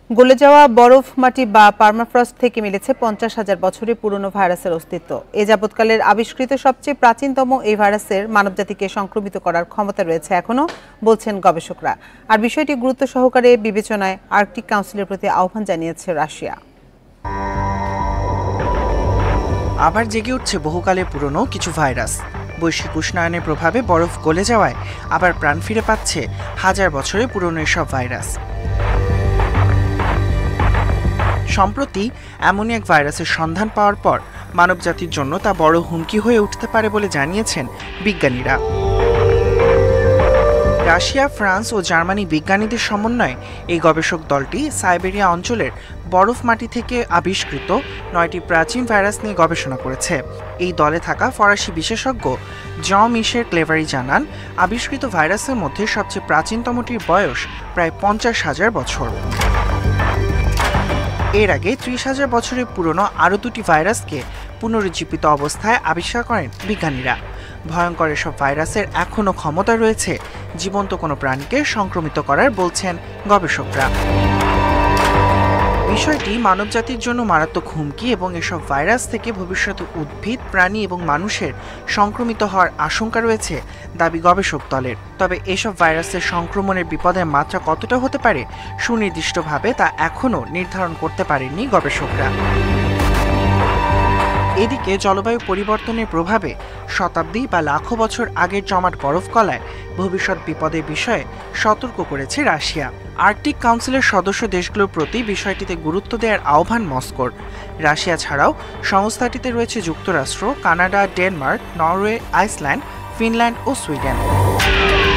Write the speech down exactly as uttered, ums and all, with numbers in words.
গলে যাওয়া বরফ মাটি বা পার্মাফ্রস্ট থেকে মিলেছে পঞ্চাশ হাজার বছরের পুরনো ভাইরাসের অস্তিত্ব। এ যাবৎকালের আবিষ্কৃত সবচেয়ে প্রাচীনতম এই ভাইরাসের মানবজাতিকে সংক্রমিত করার ক্ষমতা রয়েছে এখনও, বলছেন গবেষকরা। আর বিষয়টি গুরুত্ব সহকারে বিবেচনায় আর্কটিক কাউন্সিলের প্রতি আহ্বান জানিয়েছে রাশিয়া। আবার জেগে উঠছে বহুকালে পুরনো কিছু ভাইরাস। বৈশ্বিক উষ্ণায়নের প্রভাবে বরফ গলে যাওয়ায় আবার প্রাণ ফিরে পাচ্ছে হাজার বছরের পুরনো এসব ভাইরাস। সম্প্রতি এমনই এক ভাইরাসের সন্ধান পাওয়ার পর মানবজাতির জন্য তা বড় হুমকি হয়ে উঠতে পারে বলে জানিয়েছেন বিজ্ঞানীরা। রাশিয়া, ফ্রান্স ও জার্মানি বিজ্ঞানীদের সমন্বয়ে এই গবেষক দলটি সাইবেরিয়া অঞ্চলের বরফ মাটি থেকে আবিষ্কৃত নয়টি প্রাচীন ভাইরাস নিয়ে গবেষণা করেছে। এই দলে থাকা ফরাসি বিশেষজ্ঞ জন মিশেল ক্লেভারি জানান, আবিষ্কৃত ভাইরাসের মধ্যে সবচেয়ে প্রাচীনতমটির বয়স প্রায় পঞ্চাশ হাজার বছর। এর আগে ত্রিশ হাজার বছরের পুরনো আরও দুটি ভাইরাসকে পুনরুজ্জীবিত অবস্থায় আবিষ্কার করেন বিজ্ঞানীরা। ভয়ঙ্কর এসব ভাইরাসের এখনও ক্ষমতা রয়েছে জীবন্ত কোনো প্রাণীকে সংক্রমিত করার, বলছেন গবেষকরা। বিষয়টি মানবজাতির জন্য মারাত্মক হুমকি এবং এসব ভাইরাস থেকে ভবিষ্যতে উদ্ভিদ, প্রাণী এবং মানুষের সংক্রমিত হওয়ার আশঙ্কা রয়েছে দাবি গবেষক দলের। তবে এসব ভাইরাসের সংক্রমণের বিপদের মাত্রা কতটা হতে পারে সুনির্দিষ্টভাবে তা এখনও নির্ধারণ করতে পারেননি গবেষকরা। এদিকে জলবায়ু পরিবর্তনের প্রভাবে শতাব্দী বা লাখো বছর আগের জমাট বরফ গলায় ভবিষ্যৎ বিপদের বিষয়ে সতর্ক করেছে রাশিয়া। আর্কটিক কাউন্সিলের সদস্য দেশগুলোর প্রতি বিষয়টিতে গুরুত্ব দেওয়ার আহ্বান মস্কোর। রাশিয়া ছাড়াও সংস্থাটিতে রয়েছে যুক্তরাষ্ট্র, Canada, Denmark, Norway, Iceland, Finland ও সুইডেন।